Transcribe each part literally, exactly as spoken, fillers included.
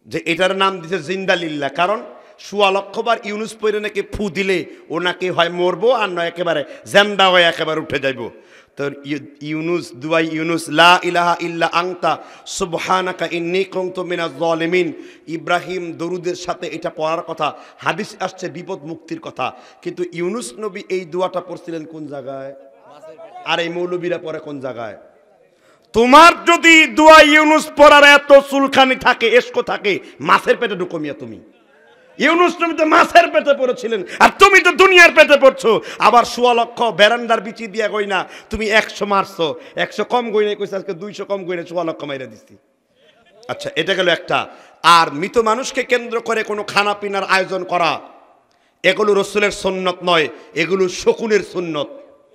যে এটার নাম দিছে জিন্দা লিল্লাহ, কারণ সোয়া লক্ষবার ইউনুস পড়ে নাকি ফু দিলে ও নাকি হয় মরবো আর নয় একেবারে জ্যামদা হয়ে একেবারে উঠে যাইব। তো ইউনুস দুয়াই ইউনুস লা ইলাহা ইল্লা আনতা সুবহানাকা ইন্নী কুনতু মিনাজ জালিমিন, ইব্রাহিম দরুদের সাথে এটা পড়ার কথা, হাদিস আসছে বিপদ মুক্তির কথা, কিন্তু ইউনুস নবী এই দোয়াটা পড়ছিলেন কোন জায়গায়, আর এই মৌলবীরা পড়ে কোন জায়গায়? তোমার যদি দোয়া ইউনুস পড়ার এত চুলখানি থাকে, এসকো থাকে, মাছের পেটে ঢুকো মিয়া তুমি। ইউনুস নবী তো মাছের পেটে পড়েছিলেন, আর তুমি তো দুনিয়ার পেটে পড়ছো। আবার সোয়া লক্ষ বেরান্দার বিচি দিয়া গই না তুমি একশো মারছো, একশো কম গই না কইছে আজকে দুইশো কম গই না সোয়া লক্ষ মাইরা দিচ্ছি। আচ্ছা, এটা গেল একটা। আর মৃত মানুষকে কেন্দ্র করে কোনো খানা পিনার আয়োজন করা, এগুলো রসুলের সুন্নত নয়, এগুলো শকুনের সুন্নত।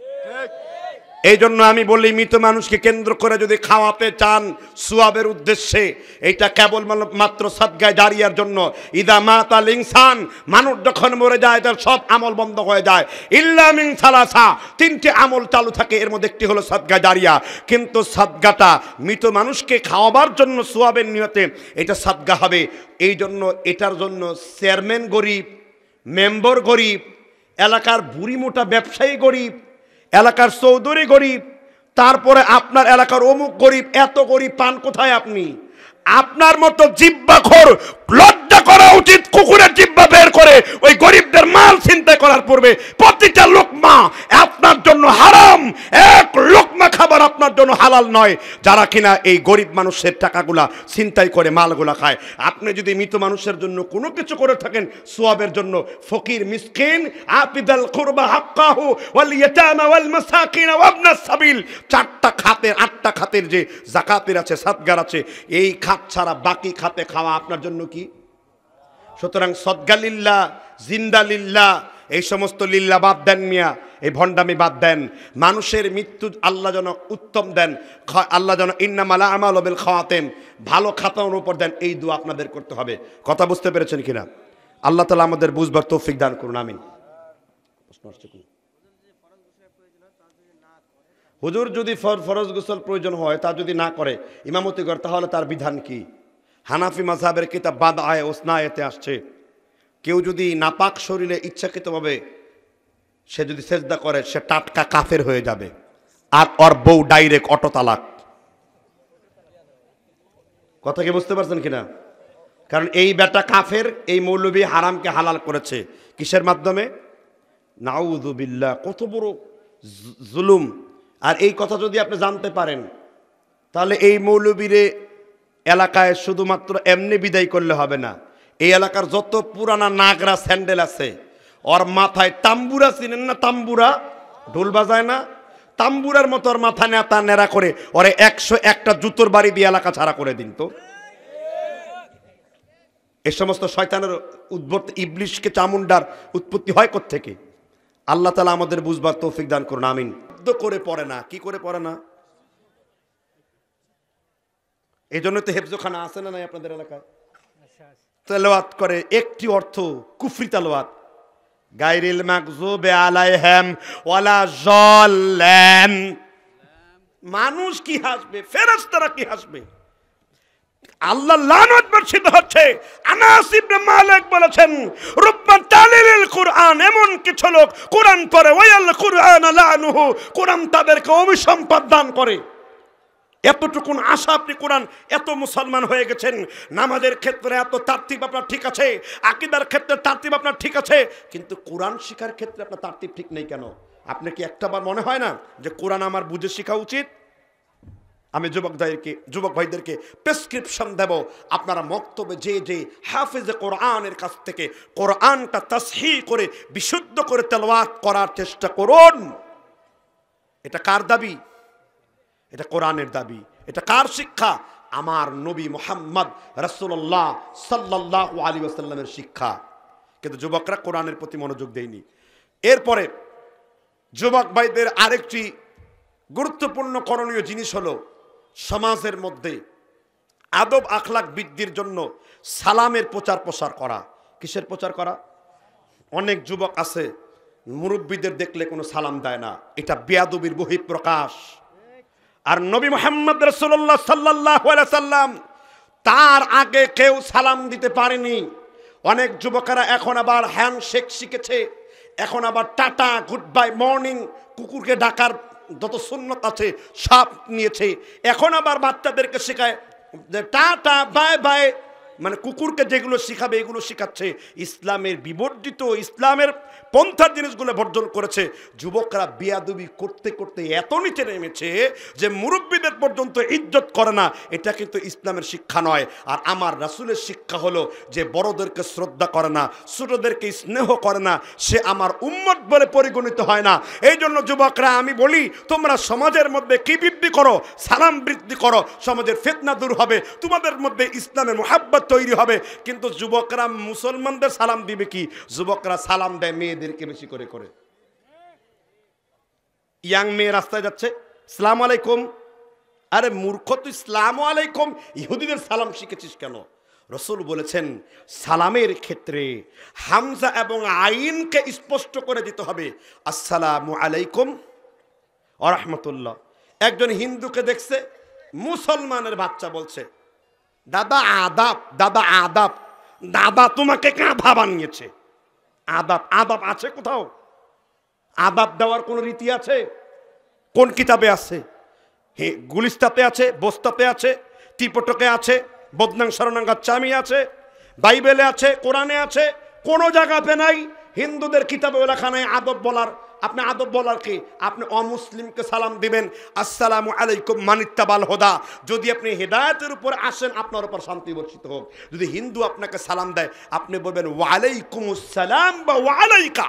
এই জন্য আমি বলি, মৃত মানুষকে কেন্দ্র করে যদি খাওয়াতে চান সুয়াবের উদ্দেশ্যে, এটা কেবল মাত্র সাদগায়ে জারিয়ার জন্য। ইদা মাতাল ইনসান, মানুষ যখন মরে যায় তার সব আমল বন্ধ হয়ে যায়, ইল্লা মিন সালাসা, তিনটি আমল চালু থাকে, এর মধ্যে একটি হলো সাদগায়ে জারিয়া। কিন্তু সাদগাটা মৃত মানুষকে খাওয়াবার জন্য সুয়াবের নিয়তে এটা সাদগা হবে। এই জন্য এটার জন্য চেয়ারম্যান গরিব, মেম্বার গরিব, এলাকার বুড়ি মোটা ব্যবসায়ী গরিব, এলাকার চৌধুরী গরিব, তারপরে আপনার এলাকার অমুক গরিব, এত গরিব পান কোথায় আপনি? আপনার মতো জিব্বাখোর, লজ্জা করা উচিত কুকুরের জিব্বা বের করে ওই গরিবদের মাল ছিনতাই করার পূর্বে প্রতিটা লোকমা আপনার জন্য হারাম, এক লোকমা খাবার আপনার জন্য হালাল নয়, যারা কিনা এই গরিব মানুষের টাকাগুলা ছিনতাই করে মালগুলা খায়। আপনি যদি মৃত মানুষের জন্য কোনো কিছু করে থাকেন সওয়াবের জন্য, ফকির মিসকিন আবিদাল কুরবা হাক্কাহু ওয়াল ইয়াতামা ওয়াল মাসাকিন ওয়া ইবনাস সাবিল, চারটা খাতের আটটা খাতের যে যাকাতের আছে, সাদগার আছে, এই খাত ছাড়া বাকি খাতে খাওয়া আপনার জন্য কি? সুতরাং সদগা লিল্লাহ, জিন্দা লিল্লাহ, এই সমস্ত লিল্লা বাদ দেন মিয়া, এই ভণ্ডামি বাদ দেন। মানুষের মৃত্যু আল্লাহ যেন উত্তম দেন, আল্লাহ যেন ইন্নামাল আমালু বিল খাওয়াতিম, ভালো খাতার উপর দেন, এই দোয়া আপনাদের করতে হবে। কথা বুঝতে পেরেছেন কিনা? আল্লাহ তাআলা আমাদের বুঝবার তৌফিক দান করুন, আমিন। হুজুর যদি ফরজ গোসল প্রয়োজন হয়, তা যদি না করে ইমামতি করে, তাহলে তার বিধান কি? হানাফি মাযহাবের কিতাব বাদআয়ে ওসনায়েতে আসছে, কেউ যদি নাপাক শরীরে ইচ্ছাকৃতভাবে সে যদি সেজদা করে, সে টাটকা কাফের হয়ে যাবে, আর ওর বউ ডাইরেক্ট অটো তালাক। কথা কি বুঝতে পারছেন কিনা? কারণ এই বেটা কাফের, এই মৌলবী হারামকে হালাল করেছে কিসের মাধ্যমে? নাউযু বিল্লাহ, কত বড় জুলুম। আর এই কথা যদি আপনি জানতে পারেন, তাহলে এই মৌলবীরে এলাকায় শুধুমাত্র এমনি বিদায় করলে হবে না, এই এলাকার যত পুরানা নাগরা স্যান্ডেল আছে, ওর মাথায় তাম্বুরা, চিনেন না তাম্বুরা, ঢোল বাজায় না, তাম্বুরার মতো ওর মাথা নেতা নেড়া করে ওরে একশো একটা জুতোর বাড়ি দিয়ে এলাকা ছাড়া করে দিন। তো এই সমস্ত শয়তানের উদ্ভূত, ইবলিশকে চামুন্ডার উৎপত্তি হয় কোত্থেকে? আল্লাহ তাআলা আমাদের বুঝবার তৌফিক দান করুন, আমিন। করে পড়ে না, কি করে পড়ে না? এই জন্য তো হেফজখানা আছে না নাই আপনাদের এলাকায়? তেলাওয়াত করে, একটি অর্থ কুফরি তেলাওয়াত, গায়রিল মাগযুবি আলাইহিম ওয়ালা যাল্লান। মানুষ কি হাসবে, ফেরেশতারা কি হাসবে? আল্লাহ লানত বর্ষিত হচ্ছে। আনাস ইবনে মালিক বলেছেন, রুব্বান তালিলিল কুরআন, এমন কিছু লোক কোরআন পড়ে, ওয়াল কুরআন লানুহু, কোরআন তাদেরকে অভিসম্পাদ দান করে। এতটুকুন আশা আপনি কোরআন, এত মুসলমান হয়ে গেছেন, নামাজের ক্ষেত্রে এত তারতিব আপনার ঠিক আছে, আকীদার ক্ষেত্রে তারতিব আপনার ঠিক আছে, কিন্তু কোরআন শিখার ক্ষেত্রে আপনার তারতিব ঠিক নেই কেন? আপনার কি একটাবার মনে হয় না যে কোরআন আমার বুঝে শেখা উচিত? আমি যুবকদেরকে যুবক ভাইদেরকে প্রেসক্রিপশন দেব, আপনারা মক্তবে যে যে হাফেজে কোরআনের কাছ থেকে কোরআনটা তাসহিহ করে বিশুদ্ধ করে তেলাওয়াত করার চেষ্টা করুন। এটা কার দাবি? এটা কোরআনের দাবি। এটা কার শিক্ষা? আমার নবী মুহাম্মদ রাসূলুল্লাহ সাল্লাল্লাহু আলাইহি ওয়াসাল্লামের শিক্ষা। কিন্তু যুবকরা কোরআনের প্রতি মনোযোগ দেয়নি। এরপরে যুবক ভাইদের আরেকটি গুরুত্বপূর্ণ করণীয় জিনিস হলো, সমাজের মধ্যে আদব আখলাক বৃদ্ধির জন্য সালামের প্রচার প্রসার করা। কিসের প্রচার করা? অনেক যুবক আছে মুরব্বীদের দেখলে কোনো সালাম দেয় না, এটা বেয়াদবির বহিঃপ্রকাশ। আর নবী মুহাম্মদ রাসূলুল্লাহ সাল্লাল্লাহু আলাইহি সাল্লাম তার আগে কেউ সালাম দিতে পারেনি। অনেক যুবকেরা এখন আবার হ্যান্ডশেক শিখেছে, এখন আবার টাটা, গুড বাই, মর্নিং, কুকুরকে ডাকার যত সুন্নত আছে সব নিয়েছে। এখন আবার বাচ্চাদেরকে শেখায় যে টাটা, বাই বাই, মানে কুকুরকে যেগুলো শিখাবে এগুলো শিখাচ্ছে। ইসলামের বিবর্জিত, ইসলামের পন্থার জিনিসগুলো বর্জন করেছে। যুবকরা বিয়াদবি করতে করতে এত নিচে নেমেছে যে মুরব্বীদের পর্যন্ত ইজ্জত করে না। এটা কিন্তু ইসলামের শিক্ষা নয়। আর আমার রাসূলের শিক্ষা হলো যে বড়দেরকে শ্রদ্ধা করে না, ছোটদেরকে স্নেহ করে না, সে আমার উম্মত বলে পরিগণিত হয় না। এই জন্য যুবকরা আমি বলি, তোমরা সমাজের মধ্যে কি বৃদ্ধি করো? সালাম বৃদ্ধি করো, সমাজের ফিতনা দূর হবে, তোমাদের মধ্যে ইসলামের মুহাব্বত তৈরি হবে। কিন্তু যুবকরা মুসলমানদের সালাম দিবে কি? যুবকরা সালাম দেয় মেয়েদেরকে বেশি করে করে। ইয়াং মেয়ে রাস্তায় যাচ্ছে, সালাম আলাইকুম। আরে মূর্খ, তুই সালাম আলাইকুম ইহুদিদের সালাম শিখেছিস কেন? রাসূল বলেছেন সালামের ক্ষেত্রে হামজা এবং আইনকে স্পষ্ট করে দিতে হবে, আসসালামু আলাইকুম ওয়া রাহমাতুল্লাহ। একজন হিন্দুকে দেখছে, মুসলমানের বাচ্চা বলছে দাদা আদাব, দাদা আদাব। দাদা তোমাকে কাঁধা বানিয়েছে। আদাব, আদাব আছে কোথাও? আদাব দেওয়ার কোন রীতি আছে? কোন কিতাবে আছে? হে, গুলিস্তাতে আছে, বস্তাতে আছে, ত্রিপিটকে আছে, বদনাং শরণাঙ্গার চামি আছে, বাইবেলে আছে, কোরআনে আছে, কোন জায়গাতে নাই। হিন্দুদের কিতাবে লেখা নাই আদব বলার। আপনি আদব বলার কি? আপনি অমুসলিমকে সালাম দিবেন আসসালামু আলাইকুম মানিত্তাবাল হোদা। যদি আপনি হেদায়েতের উপর আসেন আপনার উপর শান্তি বর্ষিত হোক। যদি হিন্দু আপনাকে সালাম দেয় আপনি বলবেন ওয়ালাইকুমুস সালাম বা ওয়ালাইকা।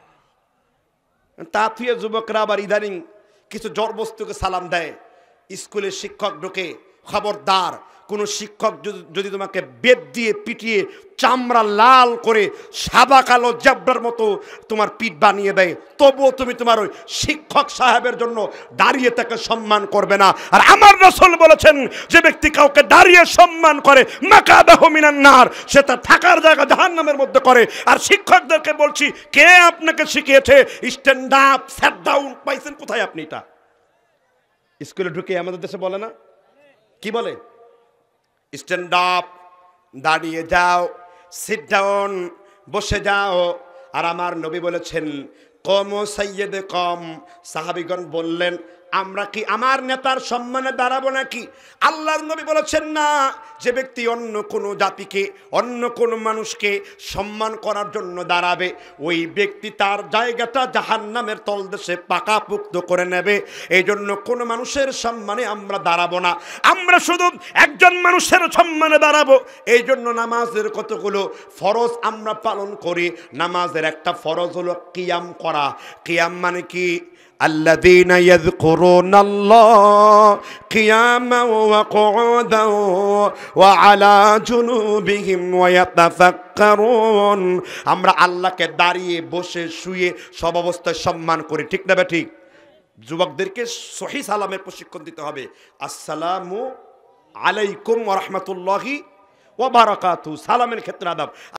তা থুয়ে যুবকরা আবার ইদানিং কিছু জড়বস্তুকে সালাম দেয়। স্কুলের শিক্ষক ঢোকে, খবরদার কোন শিক্ষক যদি তোমাকে বেত দিয়ে পিটিয়ে চামড়া লাল করে সাদা কালো জেব্রার মতো তোমার পিঠ বানিয়ে দেয়, তবুও তুমি তোমার ওই শিক্ষক সাহেবের জন্য দাঁড়িয়ে তাকে সম্মান করবে না। আর আমার রাসূল বলেছেন যে ব্যক্তি কাউকে দাঁড়িয়ে সম্মান করে মাকাদাহু মিনান নার, সে তার থাকার জায়গা জাহান্নামের মধ্যে করে। আর শিক্ষকদেরকে বলছি, কে আপনাকে শিখিয়েছে স্ট্যান্ড আপ, স্যাট ডাউন? পাইছেন কোথায় আপনি? এটা স্কুলে ঢুকে আমাদের দেশে বলে না, কি বলে? স্ট্যান্ড আপ, দাঁড়িয়ে যাও, সিট ডাউন, বসে যাও। আর আমার নবী বলেছেন কম সাইয়েদে কম। সাহাবীগণ বললেন আমরা কি আমার নেতার সম্মানে দাঁড়াবো নাকি? আল্লাহর নবী বলেছেন না, যে ব্যক্তি অন্য কোনো জাতিকে, অন্য কোনো মানুষকে সম্মান করার জন্য দাঁড়াবে ওই ব্যক্তি তার জায়গাটা জাহান্নামের তলদেশে পাকাপোক্ত করে নেবে। এই জন্য কোনো মানুষের সম্মানে আমরা দাঁড়াবো না, আমরা শুধু একজন মানুষের সম্মানে দাঁড়াবো। এই জন্য নামাজের কতগুলো ফরজ আমরা পালন করি। নামাজের একটা ফরজ হলো কিয়াম করা। কিয়াম মানে কি? الذين يذكرون الله قياما وقعودا وعلى جنوبهم ويتفكرون। আমরা আল্লাহকে দাঁড়িয়ে, বসে, শুয়ে সব অবস্থায় সম্মান করি, ঠিক না বে ঠিক? যুবকদেরকে সহি সালামের প্রশিক্ষণ দিতে হবে। আসসালামু আলাইকুম ওয়া রাহমাতুল্লাহি ওয়া বারাকাতুহু, সালামের ক্ষেত্রে আদাব।